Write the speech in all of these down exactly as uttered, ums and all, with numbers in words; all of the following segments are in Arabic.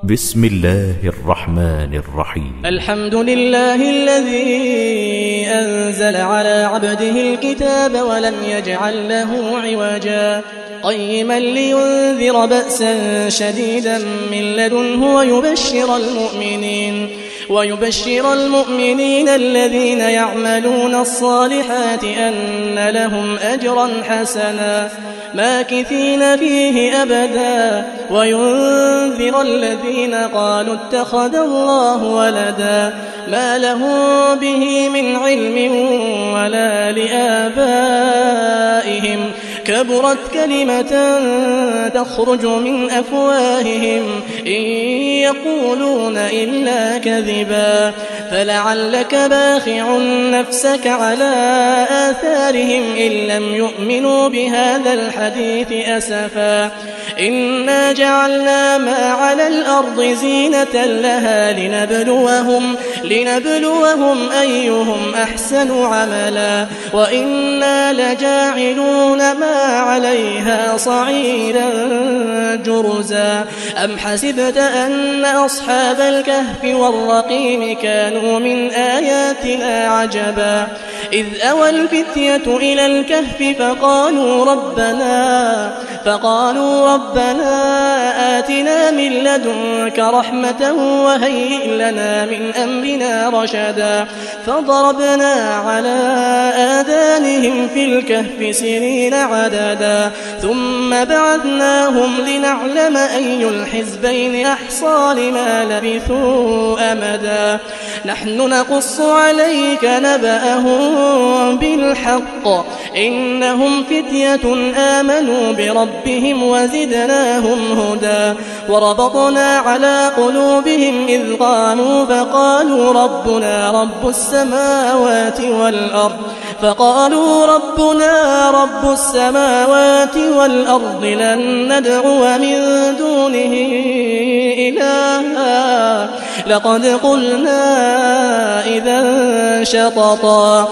بسم الله الرحمن الرحيم. الحمد لله الذي أنزل على عبده الكتاب ولم يجعل له عوجا قيما لينذر بأسا شديدا من لدنه ويبشر المؤمنين ويبشر المؤمنين الذين يعملون الصالحات أن لهم أجرا حسنا ماكثين فيه أبدا وينذر الذين قالوا اتخذ الله ولدا ما لهم به من علم ولا لآبائهم كبرت كلمة تخرج من أفواههم إن يقولون إلا كذبا فلعلك باخع نفسك على آثارهم إن لم يؤمنوا بهذا الحديث أسفا إنا جعلنا ما على الأرض زينة لها لنبلوهم, لنبلوهم أيهم أحسن عملا وإنا لجاعلون ما عليها صعيدا جرزا أم حسبت أن أصحاب الكهف والرقيم كانوا من آياتنا عجبا إذ أوى الفتية إلى الكهف فقالوا ربنا فقالوا ربنا آتنا من لدنك رحمة وهيئ لنا من أمرنا رشدا فضربنا على آذانهم في الكهف سنين عددا ثم بعثناهم لنعلم أي الحزبين أحصى لما لبثوا أمدا نحن نقص عليك نبأهم بالحق إنهم فتية آمنوا بربهم وزدناهم هدى وربطنا على قلوبهم إذ قالوا فقالوا ربنا رب السماوات والأرض فقالوا ربنا رب السماوات والأرض لن ندعو من دونه إلها لقد قلنا إذا شططا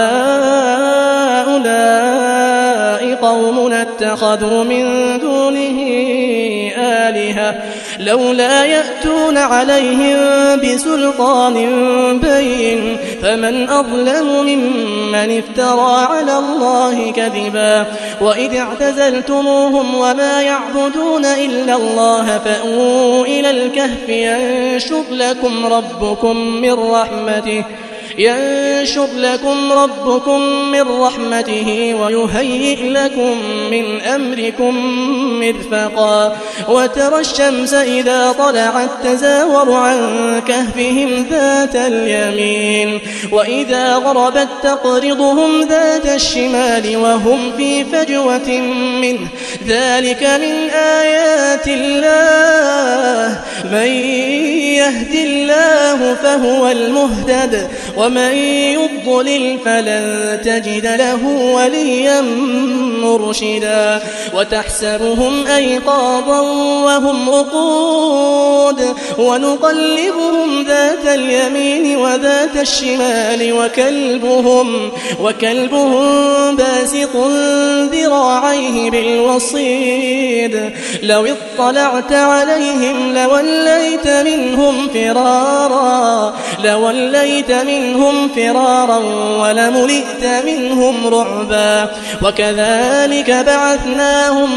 هؤلاء قومنا اتخذوا من دونه آلهة لولا يأتون عليهم بسلطان بين فمن أظلم ممن افترى على الله كذبا وإذ اعتزلتموهم وما يعبدون إلا الله فأووا إلى الكهف ينشر لكم ربكم من رحمته ينشر لكم ربكم من رحمته ويهيئ لكم من أمركم مرفقا وترى الشمس إذا طلعت تزاور عن كهفهم ذات اليمين وإذا غربت تقرضهم ذات الشمال وهم في فجوة منه ذلك من آيات الله من يهد الله فهو المهتد ومن يضلل فلن تجد له وليا مرشدا وتحسبهم أيقاظا وهم رقود ونقلبهم ذات اليمين وذات الشمال وكلبهم, وكلبهم باسط ذراعيه بالوصيد لو اطلعت عليهم لوليت منهم فرارا لوليت منهم فرارا ولملئت منهم رعبا وكذلك بعثناهم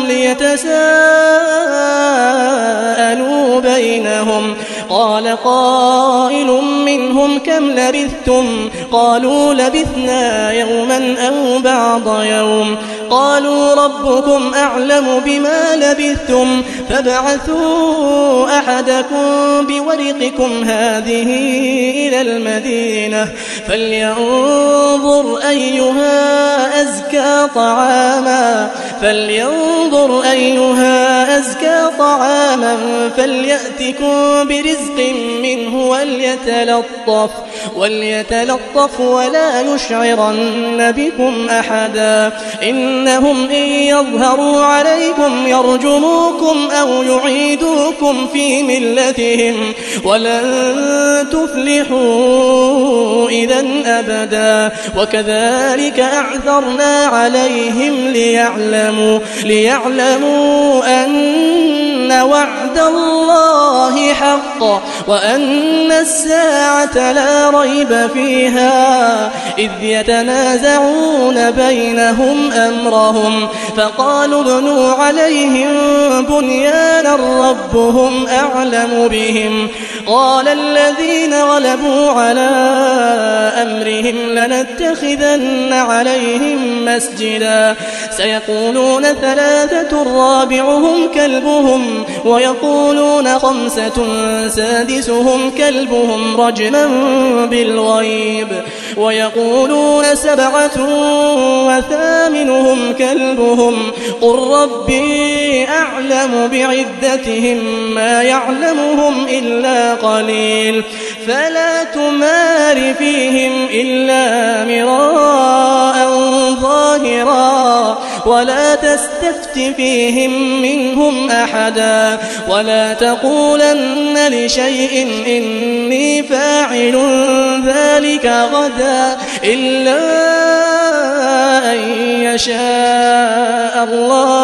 ليتساءلوا بينهم قال قائل منهم كم لبثتم قالوا لبثنا يوما أو بعض يوم قالوا ربكم أعلم بما لبثتم فابعثوا أحدكم بورقكم هذه إلى المدينة فلينظر أيها أزكى طعاما فلينظر أيها أزكى طعاما فليأتكم برزق منه وليتلطف وليتلطف ولا يشعرن بكم أحدا إنهم إن يظهروا عليكم يرجموكم أو يعيدوكم في ملتهم ولن تفلحوا إذا أبدا وكذلك أعثرنا عليهم ليعلموا, ليعلموا أن وعد الله حق وأن الساعة لا ريب فيها إذ يتنازعون بينهم أمرهم فقالوا ابنوا عليهم بنيانا ربهم أعلم بهم قال الذين غلبوا على أمرهم لنتخذن عليهم مسجدا سيقولون ثلاثة رابعهم كلبهم ويقولون خمسة سادسهم كلبهم رجما بالغيب ويقولون سبعة وثامنهم كلبهم قل ربي أعلم بعدتهم ما يعلمهم إلا قليل فلا تمار فيهم إلا مراء ظاهرا ولا تستفت فيهم منهم أحدا ولا تقولن لشيء إني فاعل ذلك غدا إلا أن يشاء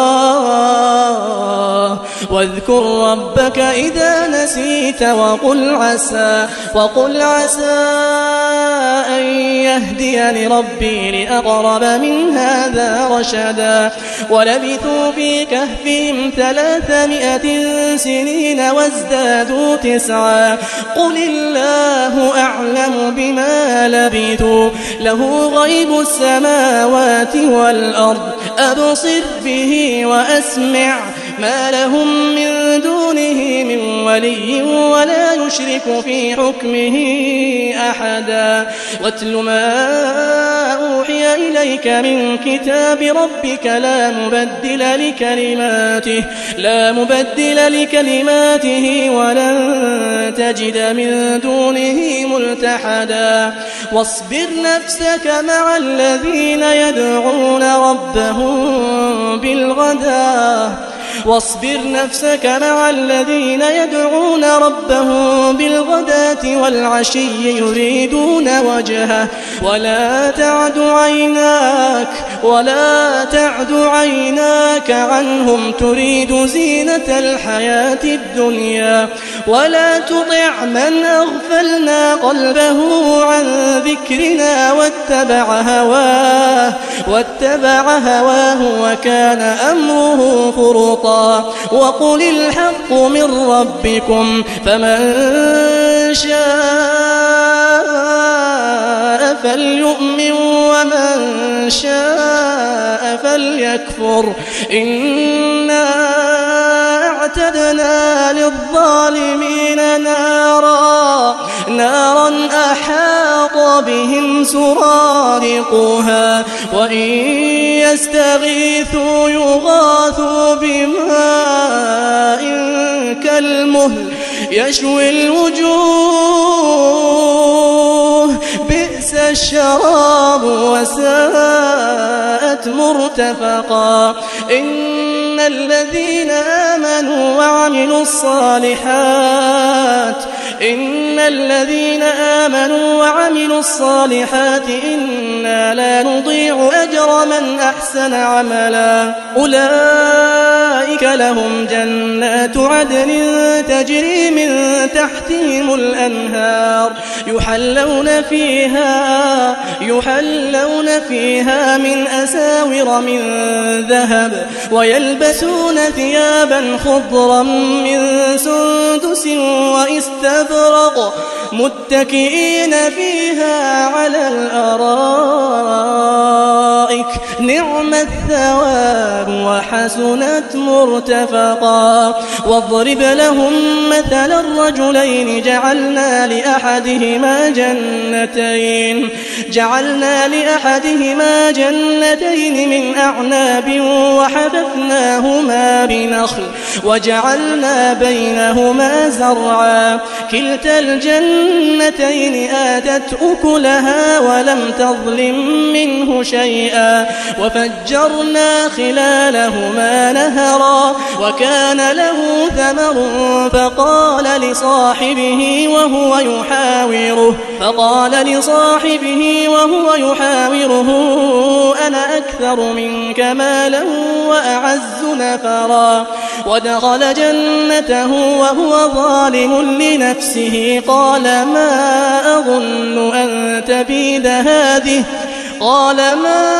الله واذكر ربك إذا نسيت وقل عسى وقل عسى أن يهديني ربي لأقرب من هذا رشدا ولبثوا في كهفهم ثلاثمائة سنين وازدادوا تسعا قل الله أعلم بما لبثوا له غيب السماوات والأرض أبصر به وأسمع ما لهم من دونه من ولي ولا يشرك في حكمه أحدا واتل ما أوحي إليك من كتاب ربك لا مبدل لكلماته لا مبدل لكلماته ولن تجد من دونه ملتحدا واصبر نفسك مع الذين يدعون ربهم بالغداة واصبر نفسك مع الذين يدعون ربهم بالغداة والعشي يريدون وجهه ولا تعد عيناك ولا تعد عيناك عنهم تريد زينة الحياة الدنيا ولا تطع من أغفلنا قلبه عن ذكرنا واتبع هواه واتبع هواه وكان أمره فرطا وقل الحق من ربكم فمن شاء فليؤمن ومن شاء فليكفر إنا أعتدنا للظالمين نارا نارا أحاط بهم سرادقها وإن يستغيثوا يغاثوا بماء كالمهل يشوي الوجوه بئس الشراب وساءت مرتفقا إن الذين آمنوا وعملوا الصالحات إن الذين آمنوا وعملوا الصالحات إنا لا نضيع أجر من أحسن عملا أولئك لهم جنات عدن تجري من تحتهم الأنهار يحلون فيها يحلون فيها من أساور من ذهب ويلبسون ثيابا خضرا من سندس واستبرق متكئين فيها على الأرائك نعم الثواب وحسنت مرتفقا واضرب لهم مثل الرجلين جعلنا لأحدهما جنتين جعلنا لأحدهما جنتين من أعناب وحففناهما بنخل وجعلنا بينهما زرعا كلتا الجنتين آتت أكلها ولم تظلم منه شيئا وفجرنا وفجرنا خلالهما نهرا وكان له ثمر فقال لصاحبه وهو يحاوره فقال لصاحبه وهو يحاوره أنا أكثر منك مالا وأعز نفرا ودخل جنته وهو ظالم لنفسه قال ما أظن أن تبيد هذه قال ما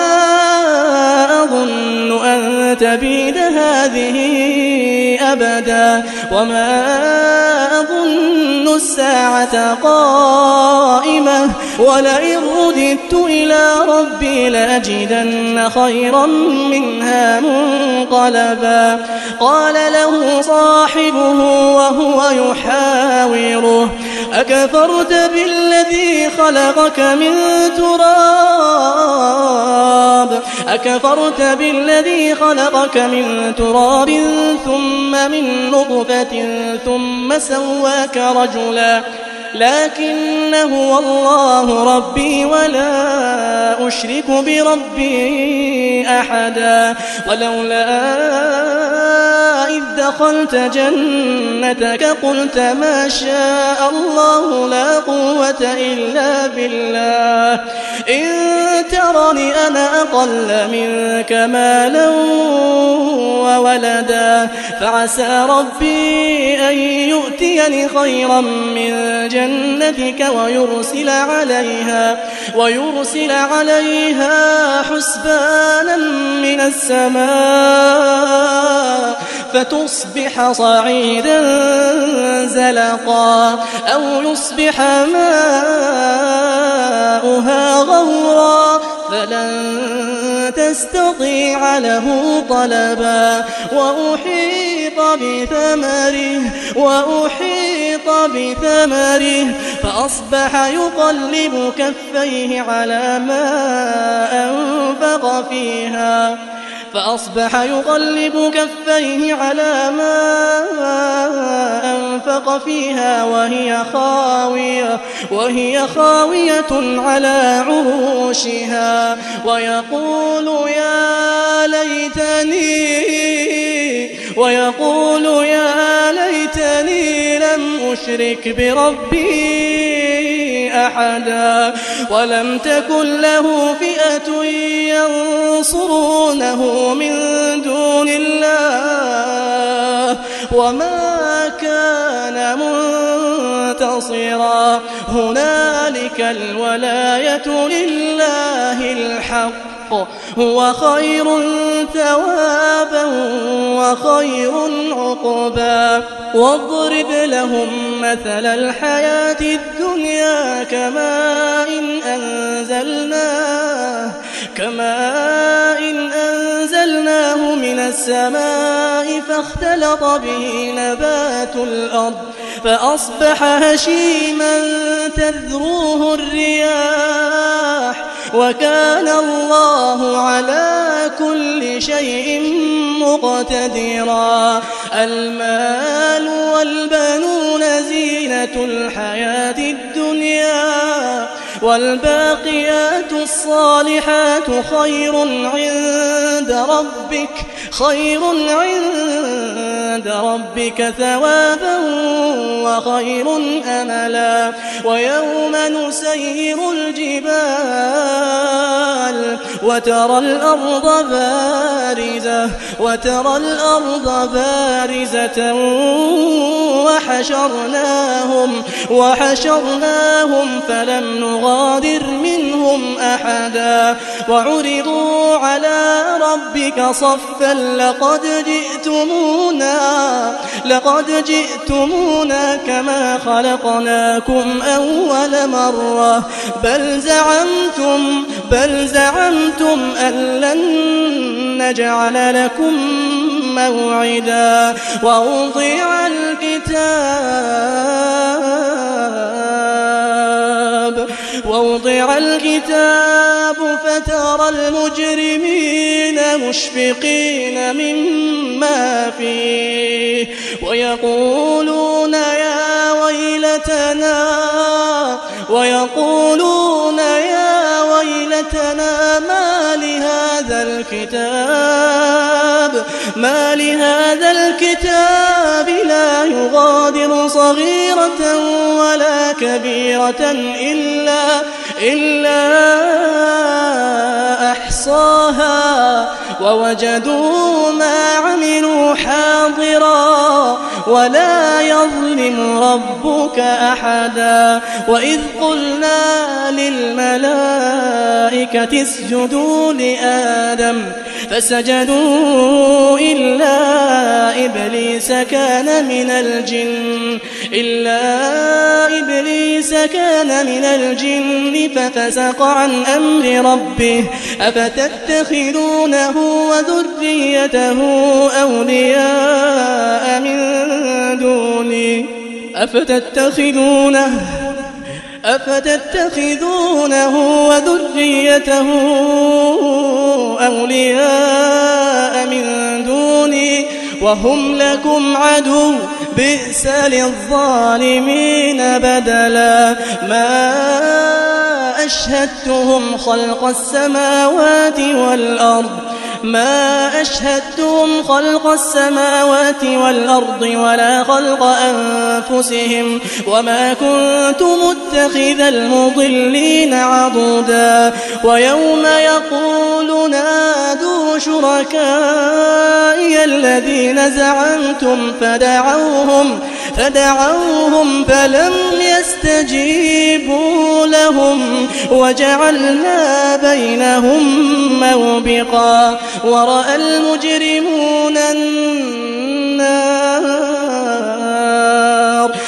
أظن أن تبيد هذه أبدا وما أظن الساعة قائمة ولئن رددت إلى ربي لأجدن خيرا منها منقلبا قال له صاحبه وهو يحاوره أكفرت بالذي خلقك من تراب أكفرت بالذي خلقك من تراب ثم من نطفة ثم سواك رجلا لكن هو الله ربي ولا أشرك بربي أحدا ولولا إذ دخلت جنتك قلت ما شاء الله لا قوة إلا بالله إن ترني أنا أقل منك مالا وولدا فعسى ربي أن يؤتيني خيرا من جنتك ويرسل عليها ويرسل عليها حسبانا من السماء فتصبح صعيدا زلقا أو يصبح ماؤها غورا فلن تستطيع له طلبا وأحيط بثمره وأحيط بثمره فأصبح يقلب كفيه على ما أنفق فيها فأصبح يقلب كفيه على ما أنفق فيها وهي خاوية وهي خاوية على عروشها ويقول يا ليتني ويقول يا ليتني لم أشرك بربي أحدا ولم تكن له فئة ينصرونه من دون الله وما كان منتصرا هنالك الولاية لله الحق هو خير ثوابا وخير عقبا واضرب لهم مثل الحياة الدنيا كماء إن أنزلناه كماء إن أنزلناه من السماء فاختلط به نبات الأرض فأصبح هشيما تذروه الرياح وكان الله على كل شيء مقتدرا المال والبنون زينة الحياة الدنيا والباقيات الصالحات خير عند ربك خير عند ربك ثوابا وخير أملا ويوم نسير الجبال وترى الأرض بارزة وترى الأرض بارزة وحشرناهم وحشرناهم فلم نغادر منهم أحدا وعرضوا على ربك صفا لقد جئتمونا لقد جئتمونا كما خلقناكم أول مرة بل زعمتم بل زعمتم أن لن نجعل لكم موعدا ووضع الكتاب ووضع الكتاب فترى المجرمين مشفقين مما فيه ويقولون يا ويلتنا ويقولون يا ويلتنا ما لهذا الكتاب ما لهذا الكتاب لا يغادر صغيرة ولا كبيرة إلا, إلا أحصاها ووجدوا ما عملوا حاضرا ولا يظلم ربك أحدا. وإذ قلنا للملائكة اسجدوا لآدم فسجدوا إلا إبليس كان من الجن إلا إبليس كان من الجن ففسق عن أمر ربه أفتتخذونه وذريته أولياء من دوني أفتتخذونه أفتتخذونه وذريته أولياء من دوني وهم لكم عدو بئس للظالمين بدلا. ما أشهدتهم خلق السماوات والأرض ما أشهدتهم خلق السماوات والأرض ولا خلق أنفسهم وما كنت متخذ المضلين عضدا. ويوم يقول نادوا شركائي الذين زعمتم فدعوهم فدعوهم فلم يستجيبوا لهم وجعلنا بينهم موبقا. ورأى المجرمون النار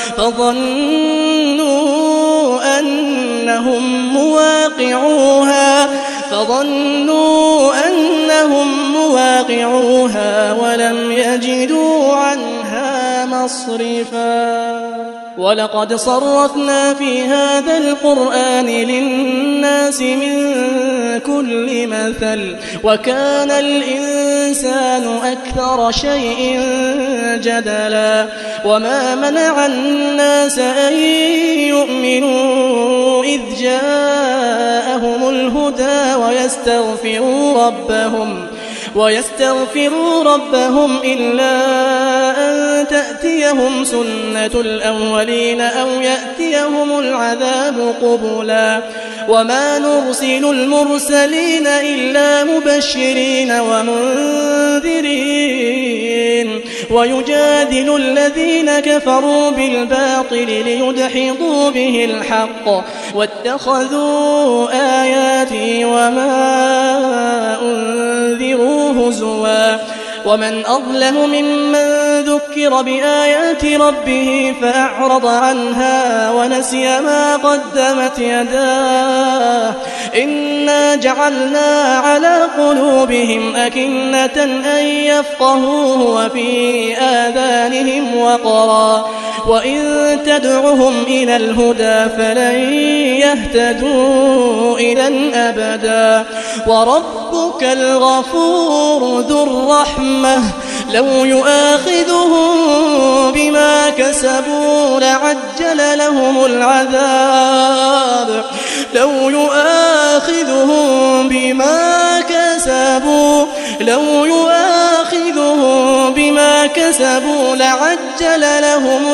فظنوا أنهم مواقعوها فظنوا أنهم مواقعوها ولم يجدوا عنها مصرفا. ولقد صرفنا في هذا القرآن للناس من كل مثل وكان الإنسان أكثر شيء جدلا. وما منع الناس أن يؤمنوا إذ جاءهم الهدى ويستغفروا ربهم ويستغفروا ربهم إلا أن تأتيهم سنة الأولين أو يأتيهم العذاب قبلا. وما نرسل المرسلين إلا مبشرين ومنذرين ويجادل الذين كفروا بالباطل ليدحضوا به الحق واتخذوا آياتي وما أنذروا هزوا. ومن أظلم ممن ذكر بآيات ربه فأعرض عنها ونسي ما قدمت يداه إنا جعلنا على قلوبهم أكنة أن يفقهوه وفي آذانهم وقرا وإن تدعهم إلى الهدى فلن يهتدوا إذا أبدا. وربك الغفور ذو الرحمة لو يؤاخذهم بما كسبوا لعجل لهم العذاب لو يؤاخذهم بما كسبوا لو يؤاخذهم بما كسبوا لعجل لهم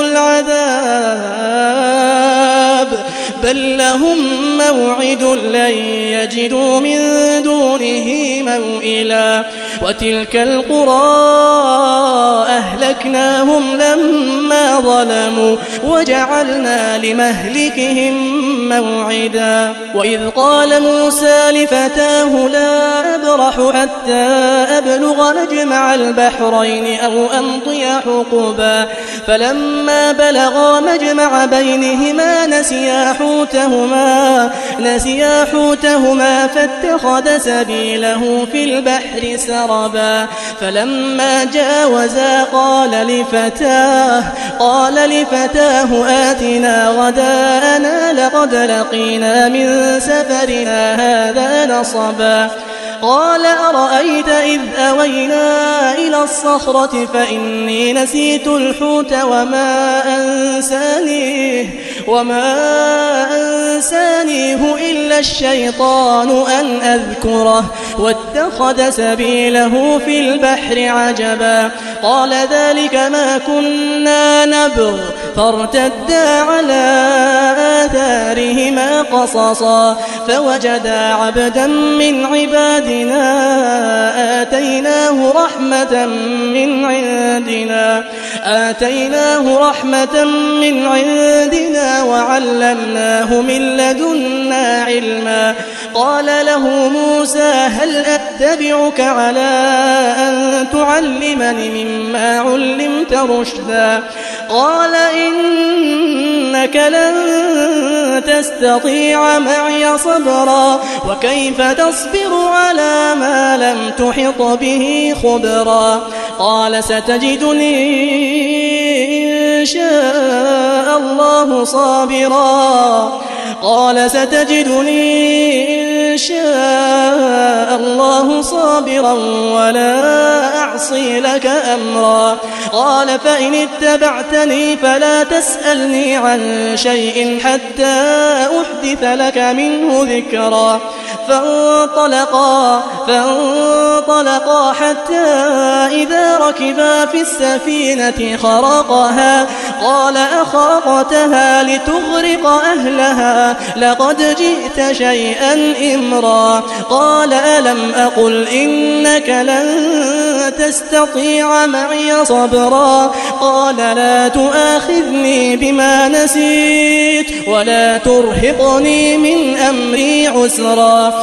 العذاب بل لهم موعد لن يجدوا من دونه موئلا. وتلك القرى أهلكناهم لما ظلموا وجعلنا لمهلكهم موعدا. وإذ قال موسى لفتاه لا أبرح حتى أبلغ مجمع البحرين أو أمضي حقبا فلما بلغا مجمع بينهما نسيا حوتهما نسيا حوتهما فاتخذ سبيله في البحر سربا فلما جاوزا قال لفتاه قال لفتاه آتنا غداءنا لقد لقينا من سفرنا هذا نصبا قال أرأيت إذ أوينا إلى الصخرة فإني نسيت الحوت وما أنسانيه وما أنسانيه إلا الشيطان أن أذكره واتخذ سبيله في البحر عجبا قال ذلك ما كنا نبغ فارتدا على آثارهما قصصا فوجدا عبدا من عبادنا آتيناه رحمة من عندنا آتيناه رحمة من عندنا وعلمناه من لدنا علما قال له موسى هل أتبعك على أن تعلمني مما علمت رشدا قال إنك لن تستطيع معي صبرا وكيف تصبر على ما لم تحط به خبرا قال ستجدني إن شاء الله صابرا قال ستجدني إن شاء الله صابرا ولا أعصي لك أمرا قال فإن اتبعتني فلا تسألني عن شيء حتى أحدث لك منه ذكرا فانطلقا فانطلقا حتى إذا ركبا في السفينة خرقها قال أخرقتها لتغرق أهلها لقد جئت شيئا إمرا قال ألم أقل إنك لن تستطيع معي صبرا قال لا تؤاخذني بما نسيت ولا ترهقني من أمري عسرا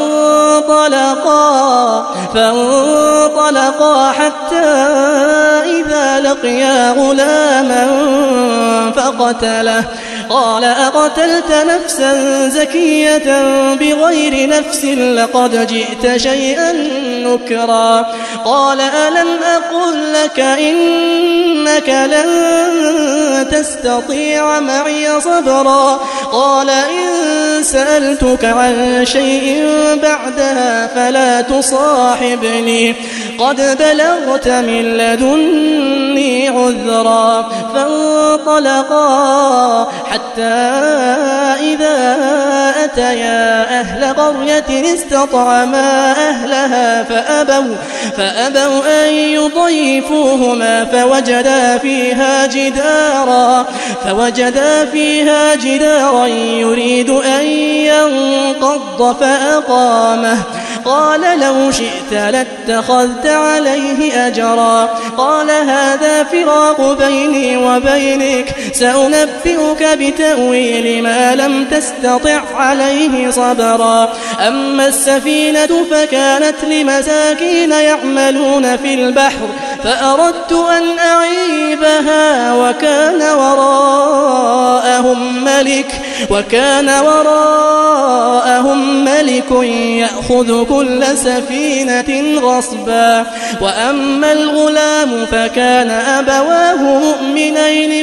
فانطلقا فانطلقا حتى إذا لقيا غلاما فقتله قال أقتلت نفسا زكية بغير نفس لقد جئت شيئا نكرا قال ألم أقل لك إنك لن تستطيع معي صبرا قال إن سألتك عن شيء بعدها فلا تصاحبني قد بلغت من لدني عذرا فانطلقا حتى إذا أتيا أهل قرية استطعما أهلها فأبوا, فأبوا أن يضيفوهما فوجدا فيها جدارا فوجدا فيها جدارا يريد أن ينقض فأقامه قال لو شئت لاتخذت عليه أجرا قال هذا فراق بيني وبينك سأنبئك بتأويل ما لم تستطع عليه صبرا أما السفينة فكانت لمساكين يعملون في البحر فأردت أن أعيبها وكان وراءهم ملك وكان وراءهم ملك يأخذ كل سفينة غصبا وأما الغلام فكان أبواه مؤمنين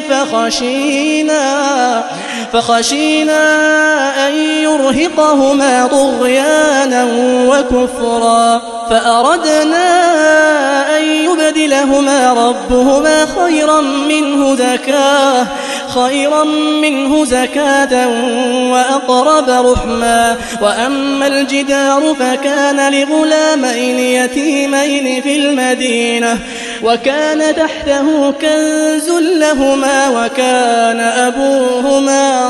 فخشينا فخشينا أن يرهقهما طغيانا وكفرا فأردنا أن يبدلهما ربهما خيرا منه زكاة خيرا منه زكاة وأقرب رحما وأما الجدار فكان لغلامين يتيمين في المدينة وكان تحته كنز لهما وكان أبوهما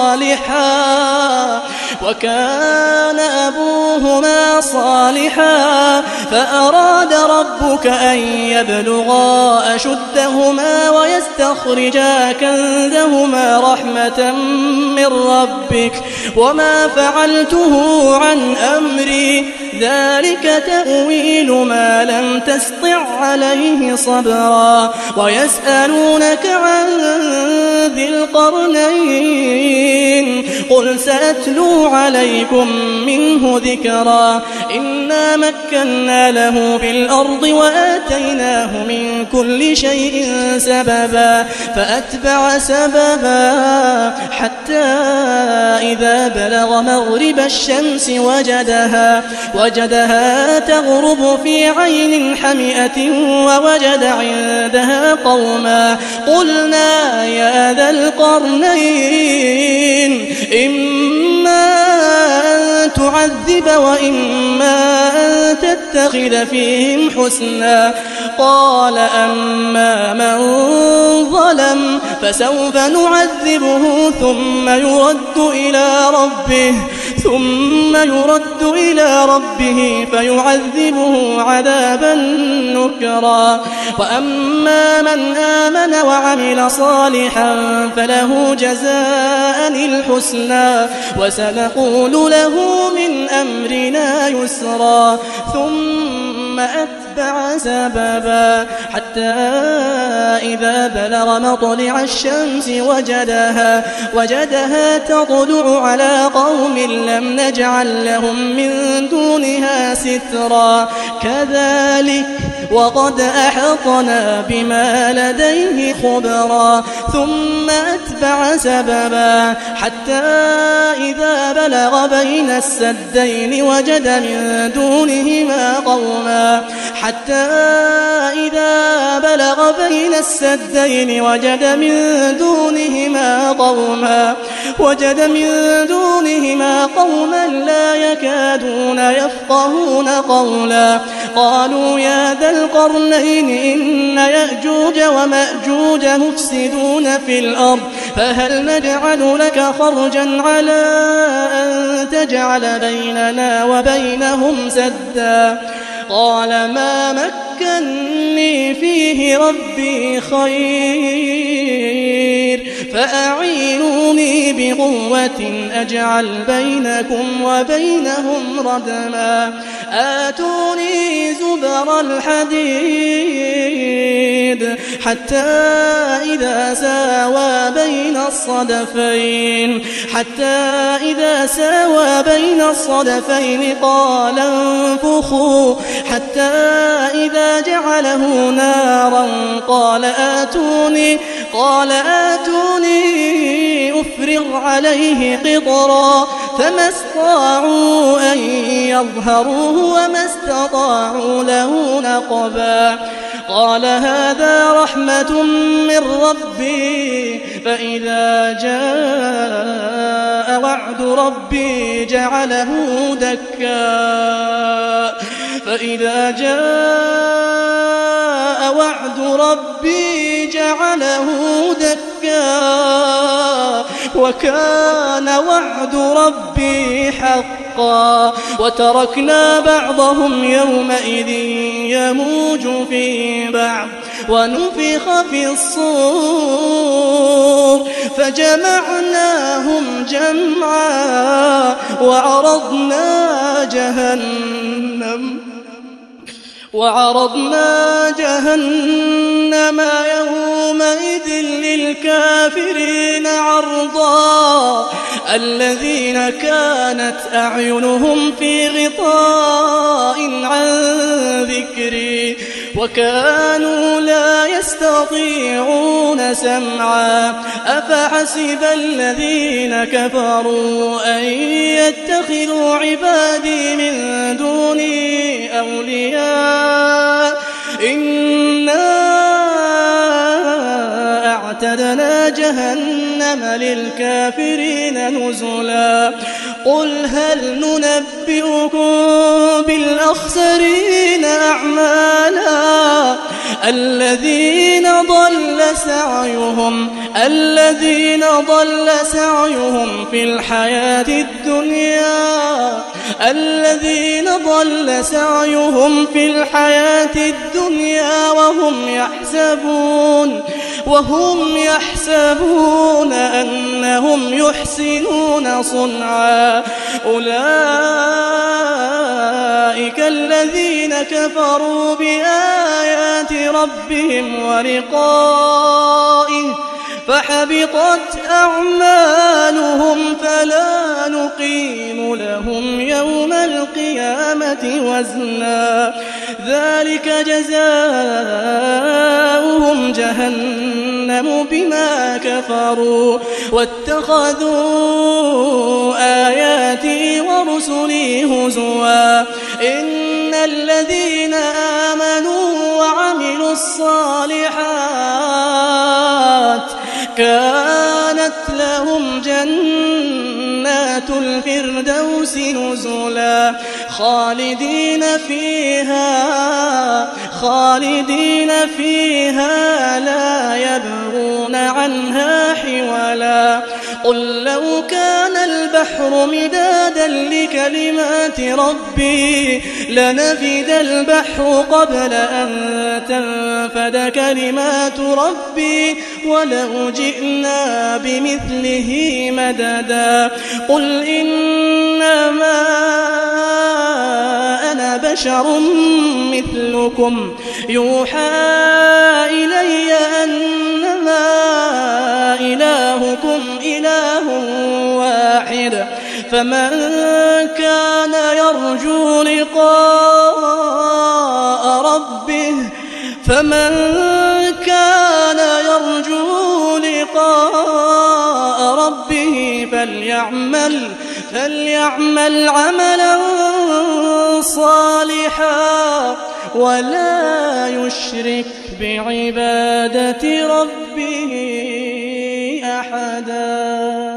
صالحا وكان أبوهما صالحا فأراد ربك أن يبلغا أشدهما ويستخرجا كنزهما رحمة من ربك وما فعلته عن أمري ذلك تأويل ما لم تسطع عليه صبرا ويسألونك عن ذي القرنين قل سأتلو عليكم منه ذكرا إنا مكنا له في الأرض وآتيناه من كل شيء سببا فأتبع سببا حتى إذا بلغ مغرب الشمس وجدها وجدها تغرب في عين حمئة ووجد عندها قوما قلنا يا ذا القرنين إما أن تعذب وإما أن تتخذ فيهم حسنا قال أما من ظلم فسوف نعذبه ثم يرد إلى ربه ثم يرد إلى ربه فيعذبه عذابا نكرا وأما من آمن وعمل صالحا فله جزاء الحسنى وسنقول له من أمرنا يسرا ثم أتبع سببا حتى إذا بلغ مطلع الشمس وجدها وجدها تطلع على قوم لم نجعل لهم من دونها سترا كذلك وقد أحطنا بما لديه خبرا ثم أتبع سببا حتى إذا بلغ بين السدين وجد من دونهما قوما حتى إذا بلغ بين السدين وجد من دونهما قوما وجد من دونهما قوما لا يكادون يفقهون قولا قالوا يا ذا القرنين إن يأجوج ومأجوج مفسدون في الأرض فهل نجعل لك خرجا على أن تجعل بيننا وبينهم سدا قال ما مكني فيه ربي خير فأعينوني بقوة أجعل بينكم وبينهم ردما آتوني زبر الحديد حتى إذا ساوى بين الصدفين حتى إذا ساوى بين الصدفين قال انفخوا حتى إذا جعله نارا قال آتوني قال آتوني أفرغ عليه قطرا فما استطاعوا أن يظهروه وما استطاعوا له نقبا قال هذا رحمة من ربي فإذا جاء وعد ربي جعله دكا فإذا جاء وعد ربي جعله دكا وكان وعد ربي حقا وتركنا بعضهم يومئذ يموج في بعض ونفخ في الصور فجمعناهم جمعا وعرضنا جهنم وعرضنا جهنم يومئذ للكافرين عرضا الذين كانت أعينهم في غطاء عن ذكري وكانوا لا يستطيعون سمعا أفحسب الذين كفروا أن يتخذوا عبادي من دوني أولياء إنا أعتدنا جهنم للكافرين نزلا قل هل ننبئكم بالأخسرين أعمالا الذين ضل سعيهم الذين ضل سعيهم في الحياة الدنيا الذين ضل سعيهم في الحياة الدنيا وهم يحسبون وهم يحسبون أنهم يحسنون صنعا أولئك الذين كفروا بآيات ربهم ولقائه فحبطت أعمالهم فلا نقيم لهم يوم القيامة وزنا ذلك جزاؤهم جهنم بما كفروا واتخذوا آياتي ورسلي هزوا إن الذين آمنوا وعملوا الصالحات كانت لهم جنات الفردوس نزلا خالدين فيها خالدين فيها لا يبغون عنها حولا قل لو كان البحر مدادا لكلمات ربي لنفد البحر قبل أن تنفد كلمات ربي ولو جئنا بمثله مددا قل إنما أنا بشر مثلكم يوحى إلي أنما إلهكم إله واحد فمن كان يرجو لقاء ربه فمن كان يرجو لقاء ربه فليعمل فليعمل عملا صالحا ولا يشرك بعبادة ربه أحدا.